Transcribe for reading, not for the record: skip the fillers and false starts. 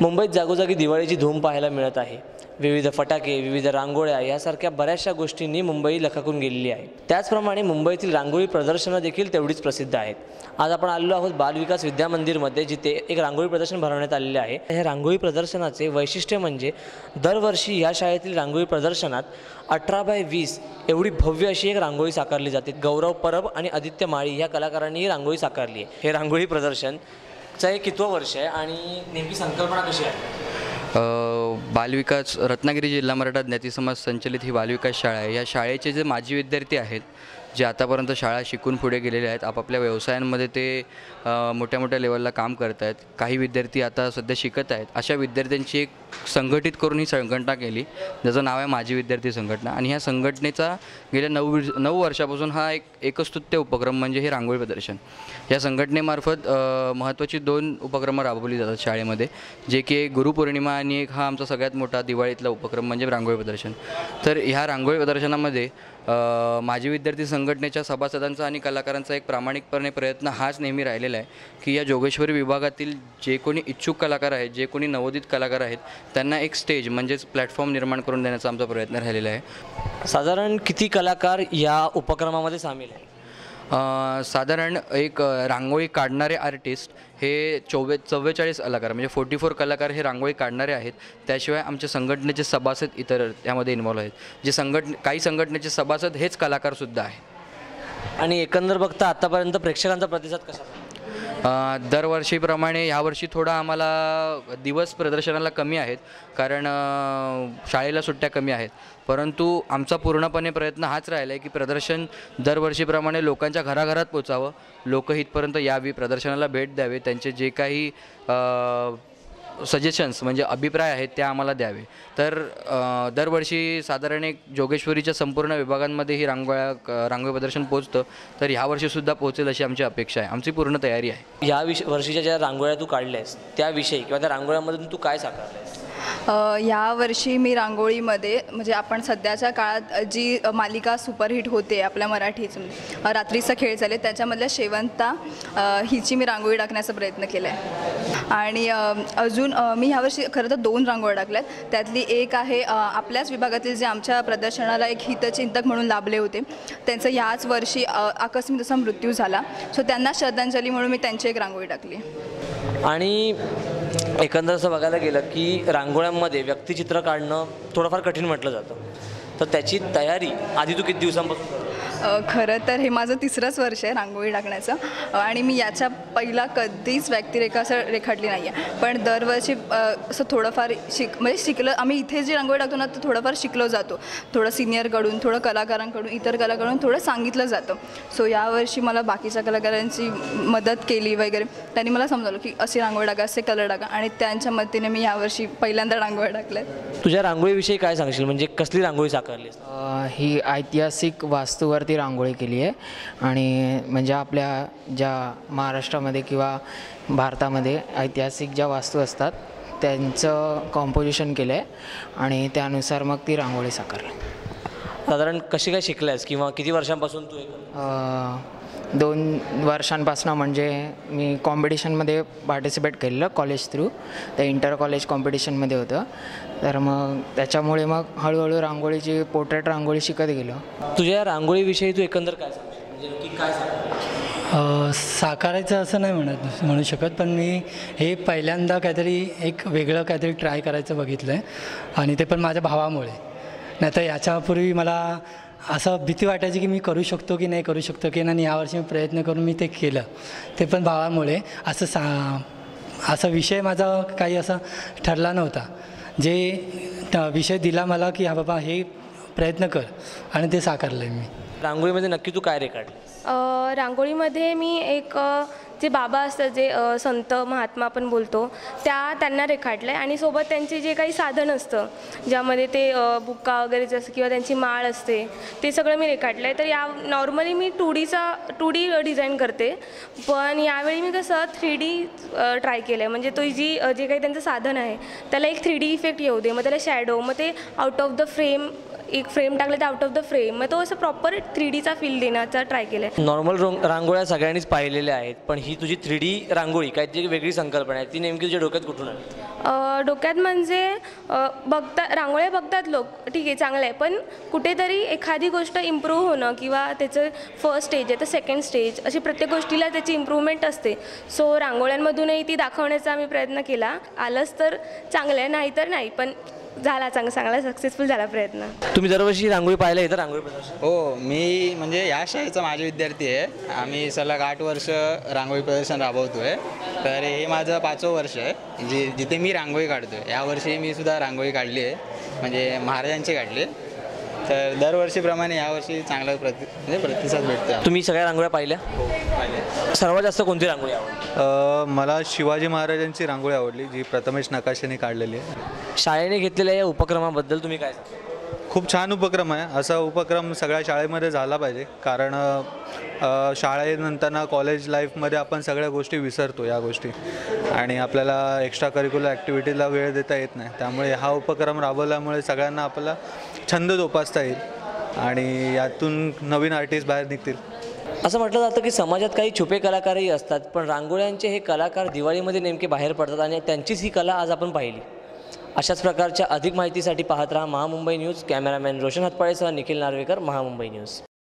मुंबईत जागोजागी दिवाळीची धूम पाहायला मिळत आहे। विविध फटाके, विविध रांगोळ्या यासारख्या बऱ्याचशा गोष्टींनी मुंबई लखाकून गेलेली आहे। त्याचप्रमाणे मुंबईतील रांगोळी प्रदर्शनं देखील तेवढीच प्रसिद्ध आहेत। आज आपण आलेलो आहोत बालविकास विद्या मंदिरमध्ये, जिथे एक रांगोळी प्रदर्शन भरवण्यात आलेले आहे। हे रांगोळी प्रदर्शनाचे वैशिष्ट्य म्हणजे दरवर्षी या शाळेतील रांगोळी प्रदर्शनात 18x20 एवढी भव्य अशी एक रांगोळी साकारली जाते। गौरव परब आणि आदित्य माळी या कलाकारांनी ही रांगोळी साकारली आहे। हे रांगोळी प्रदर्शनचं हे कितवं वर्ष आहे आणि नेमकी संकल्पना कशी आहे? बालविकास रत्नागिरी जिल्हा मराठा ज्ञाती समाज संचलित ही बालविकास शाळा आहे। या शाळेचे जे माजी विद्यार्थी आहेत, जे आतापर्यंत शाळा शिकून पुढे गेलेले आहेत, आपापल्या व्यवसायांमध्ये ते मोठ्या मोठ्या लेवलला काम करत आहेत। काही विद्यार्थी आता सध्या शिकत आहेत। अशा विद्यार्थ्यांची एक संघटित करून ही संघटना केली, ज्याचं नाव आहे माझी विद्यार्थी संघटना। आणि ह्या संघटनेचा गेल्या 9 वर्षापासून हा एक स्तुत्य उपक्रम म्हणजे हे रांगोळी प्रदर्शन। या संघटनेमार्फत महत्त्वाची 2 उपक्रम राबवली जातात शाळेमध्ये, जे की एक गुरुपौर्णिमा आणि एक हा आमचा सगळ्यात मोठा दिवाळीतला उपक्रम म्हणजे रांगोळी प्रदर्शन। तर ह्या रांगोळी प्रदर्शनामध्ये माझी विद्यार्थी संघटनेच्या सभासदांचा आणि कलाकारांचा एक प्रामाणिकपणे प्रयत्न हाच नेहमी राहिलेला आहे की या जोगेश्वरी विभागातील जे कोणी इच्छुक कलाकार आहेत, जे कोणी नवोदित कलाकार आहेत, त्यांना एक स्टेज म्हणजेच प्लॅटफॉर्म निर्माण करून देण्याचा आमचा प्रयत्न राहिलेला आहे। साधारण किती कलाकार या उपक्रमामध्ये सामील आहेत? साधारण एक रांगोळी काढणारे आर्टिस्ट हे 44 कलाकार म्हणजे 44 कलाकार हे रांगोळी काढणारे आहेत। त्याशिवाय आमच्या संघटनेचे सभासद इतर त्यामध्ये इन्व्हॉल्व आहेत। जे काही संघटनेचे सभासद हेच कलाकारसुद्धा आहे। आणि एकंदर बघता आतापर्यंत प्रेक्षकांचा प्रतिसाद कसा? दरवर्षीप्रमाणे यावर्षी थोडा आम्हाला दिवस प्रदर्शनाला कमी आहेत, कारण शाळेला सुट्ट्या कमी आहेत। परंतु आमचा पूर्णपणे प्रयत्न हाच राहिला आहे की प्रदर्शन दरवर्षीप्रमाणे लोकांच्या घराघरात पोचावं, लोक इथपर्यंत यावी, प्रदर्शनाला भेट द्यावे, त्यांचे जे काही सजेशन्स म्हणजे अभिप्राय आहेत ते आम्हाला द्यावे। तर दरवर्षी साधारण एक जोगेश्वरीच्या संपूर्ण विभागांमध्ये ही रांगोळी प्रदर्शन पोचतं, तर ह्यावर्षीसुद्धा पोहोचेल अशी आमची अपेक्षा आहे। आमची पूर्ण तयारी आहे। या वर्षीच्या ज्या रांगोळ्या तू काढल्यास त्याविषयी किंवा त्या रांगोळ्यामधून तू काय साकारल्यास? यावर्षी मी रांगोळीमध्ये म्हणजे आपण सध्याच्या काळात जी मालिका सुपरहिट होते आपल्या मराठीचं, रात्रीचा खेळ चाले, त्याच्यामधल्या शेवंता हिची मी रांगोळी टाकण्याचा प्रयत्न केला आहे। आणि अजून मी ह्यावर्षी खरं तर 2 रांगोळ्या टाकल्यात। त्यातली एक आहे आपल्याच विभागातील जे आमच्या प्रदर्शनाला एक हितचिंतक म्हणून लाभले होते, त्यांचं ह्याच वर्षी आकस्मिक असा मृत्यू झाला, सो त्यांना श्रद्धांजली म्हणून मी त्यांची एक रांगोळी टाकली। आणि एकंदर असं बघायला गेलं की रांगोळ्यांमध्ये व्यक्तिचित्र काढणं थोडंफार कठीण म्हटलं जातं, तर त्याची तयारी आधी तू किती दिवसांपासून करतो? खरं तर हे माझं 3रंच वर्ष आहे रांगोळी टाकण्याचं, आणि मी याच्या पहिला कधीच व्यक्तिरेखा असं रेखाटली नाही आहे। पण दरवर्षी असं थोडंफार म्हणजे शिकलं, आम्ही इथे जी रांगोळी टाकतो ना, तर थोडंफार शिकलो जातो, थोडं सिनियरकडून, थोडं कलाकारांकडून, इतर कलाकारांकडून थोडं सांगितलं जातं। सो यावर्षी मला बाकीच्या कलाकारांची मदत केली वगैरे, त्यांनी मला समजवलं की असे रांगोळी टाका, असे कलर टाका, आणि त्यांच्या मदतीने मी यावर्षी पहिल्यांदा रांगोळी टाकल्यात। तुझ्या रांगोळीविषयी काय सांगशील? म्हणजे कसली रांगोळी साकारलीस? ही ऐतिहासिक वास्तूवरती रांगोळी केली आहे, आणि म्हणजे आपल्या ज्या महाराष्ट्रामध्ये किंवा भारतामध्ये ऐतिहासिक ज्या वास्तू असतात त्यांचं कॉम्पोजिशन केलं आहे, आणि त्यानुसार मग ती रांगोळी साकारली। साधारण कशी काय शिकल्यास किंवा किती वर्षांपासून तू 2 वर्षांपासून, म्हणजे मी कॉम्पिटिशनमध्ये पार्टिसिपेट केलेलं कॉलेज थ्रू, त्या इंटर कॉलेज कॉम्पिटिशनमध्ये होतं, तर मग त्याच्यामुळे मग हळूहळू रांगोळीची पोर्ट्रेट रांगोळी शिकत गेलो। तुझ्या रांगोळीविषयी तू एकंदर काय सांगशील? म्हणजे नक्की काय साकारायचं असं नाही म्हणू शकत, पण मी हे पहिल्यांदा काहीतरी एक वेगळं काहीतरी ट्राय करायचं बघितलं आहे, आणि ते पण माझ्या भावामुळे। नाहीतर याच्यापूर्वी मला असं भीती वाटायची की मी करू शकतो की नाही करू शकतो की नाही, यावर्षी मी प्रयत्न करून मी ते केलं, ते पण भावामुळे। असा विषय माझा काही असा ठरला नव्हता, जे विषय दिला मला की हा बाबा हे प्रयत्न कर, आणि ते साकारलं आहे मी। रांगोळीमध्ये नक्की तू काय रेखाटलं? रांगोळीमध्ये मी एक जे बाबा असतात, जे संत महात्मा आपण बोलतो, त्यांना रेखाटलं आहे, आणि सोबत त्यांचे जे काही साधन असतं ज्यामध्ये ते बुक्का वगैरे जसं किंवा त्यांची माळ असते, ते सगळं मी रेखाटलं आहे। तर या नॉर्मली मी 2D डिझाईन करते, पण यावेळी मी कसं 3D ट्राय केलं आहे। म्हणजे तो जे काही त्यांचं साधन आहे त्याला एक 3D इफेक्ट येऊ दे, मग त्याला शॅडो, मग ते आउट ऑफ द फ्रेम एक फ्रेम टाकलं तर आउट ऑफ द फ्रेम, मग तो असं प्रॉपर 3Dचा फील देण्याचा ट्राय केला आहे. नॉर्मल रांगोळ्या सगळ्यांनीच पाहिलेल्या आहेत, पण ही तुझी 3D रांगोळी काहीतरी वेगळी संकल्पना आहे, ती नेमकी तुझ्या डोक्यात कुठून आली? डोक्यात म्हणजे रांगोळ्या बघतात लोक, ठीक आहे चांगलं आहे, पण कुठेतरी एखादी गोष्ट इम्प्रूव्ह होणं किंवा त्याचं फर्स्ट स्टेज आहे तर सेकंड स्टेज अशी प्रत्येक गोष्टीला त्याची इम्प्रूव्हमेंट असते. सो रांगोळ्यांमधूनही ती दाखवण्याचा आम्ही प्रयत्न केला. आलंच तर चांगलं आहे, नाही तर नाही, पण झाला चांगला सक्सेसफुल झाला प्रयत्न. तुम्ही दरवर्षी रांगोळी पाहायला येतं रांगोळी प्रदर्शन? हो, मी म्हणजे या शाळेचा माझे विद्यार्थी आहे. आम्ही सलग 8 वर्ष रांगोळी प्रदर्शन राबवतो आहे. तर हे माझं 5वं वर्ष आहे जिथे मी रांगोळी काढतो आहे. यावर्षी मी सुद्धा रांगोळी काढली आहे, म्हणजे महाराजांची काढली. तर दरवर्षीप्रमाणे यावर्षी चांगला प्रतिसाद भेटतो. तुम्ही सगळ्या रांगोळ्या पाहिल्या? सर्वात जास्त कोणती रांगोळी आवडली? मला शिवाजी महाराजांची रांगोळी आवडली, जी प्रथमेश नकाशेने काढलेली आहे. शाळेने घेतलेल्या या उपक्रमाबद्दल तुम्ही काय सांगता? खूप छान उपक्रम आहे. असा उपक्रम सगळ्या शाळेमध्ये झाला पाहिजे, कारण शाळेनंतर कॉलेज लाईफमध्ये आपण सगळ्या गोष्टी विसरतो या गोष्टी, आणि आपल्याला एक्स्ट्रा करिक्युलर ॲक्टिव्हिटीला वेळ देता येत नाही. त्यामुळे हा उपक्रम राबवल्यामुळे सगळ्यांना आपला छंद जोपासता येईल आणि यातून नवीन आर्टिस्ट बाहेर निघतील. असं म्हटलं जातं की समाजात काही छुपे कलाकारही असतात, पण रांगोळ्यांचे हे कलाकार दिवाळीमध्ये नेमके बाहेर पडतात आणि त्यांचीच ही कला आज आपण पाहिली. अशाच प्रकारच्या अधिक माहितीसाठी पाहत राहा महामुंबई न्यूज. कॅमेरामॅन रोशन हातपाळेसह निखिल नार्वेकर, महामुंबई न्यूज.